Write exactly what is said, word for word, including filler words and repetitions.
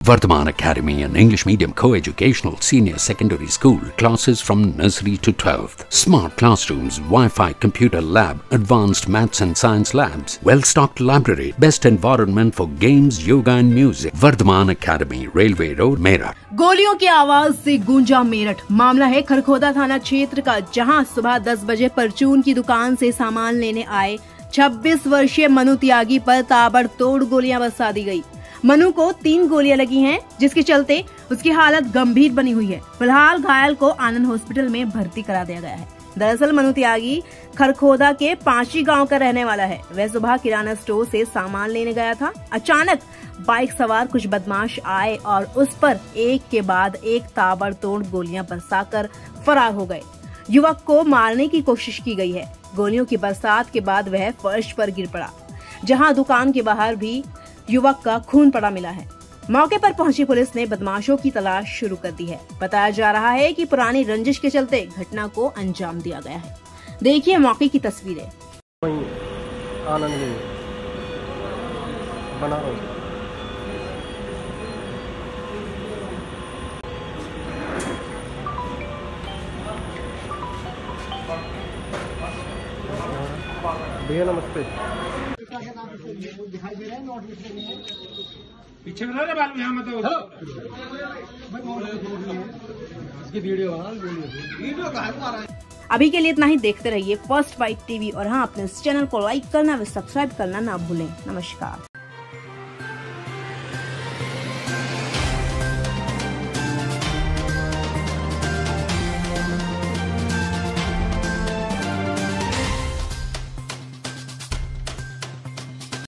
Vardhaman Academy, an English medium co-educational senior secondary school, classes from nursery to twelfth. Smart classrooms, Wi-Fi computer lab, advanced maths and science labs, well-stocked library, best environment for games, yoga and music. Vardhaman Academy, Railway Road, Meerut. गोलियों की आवाज से गूंजा मेरठ। मामला है खरखोदा थाना क्षेत्र का, जहां सुबह दस बजे परचून की दुकान से सामान लेने आए छब्बीस वर्षीय मनु त्यागी पर ताबड़तोड़ गोलियां बरसा दी गई। मनु को तीन गोलियां लगी हैं, जिसके चलते उसकी हालत गंभीर बनी हुई है। फिलहाल घायल को आनंद हॉस्पिटल में भर्ती करा दिया गया है। दरअसल मनु त्यागी खरखोदा के पांची गांव का रहने वाला है। वह सुबह किराना स्टोर से सामान लेने गया था। अचानक बाइक सवार कुछ बदमाश आए और उस पर एक के बाद एक ताबड़तोड़ गोलियां बरसाकर फरार हो गए। युवक को मारने की कोशिश की गई है। गोलियों की बरसात के बाद वह फर्श पर गिर पड़ा, जहां दुकान के बाहर भी युवक का खून पड़ा मिला है। मौके पर पहुंची पुलिस ने बदमाशों की तलाश शुरू कर दी है। बताया जा रहा है कि पुरानी रंजिश के चलते घटना को अंजाम दिया गया है। देखिए मौके की तस्वीरें। आनंद बना रहा भैया नमस्ते। दिखाई दे रहा है, नोट पीछे बना रहे बालू यहाँ मत वीडियो वीडियो का। अभी के लिए इतना ही। देखते रहिए फर्स्ट बाइट टीवी और हाँ, अपने इस चैनल को लाइक करना व सब्सक्राइब करना ना भूलें। नमस्कार।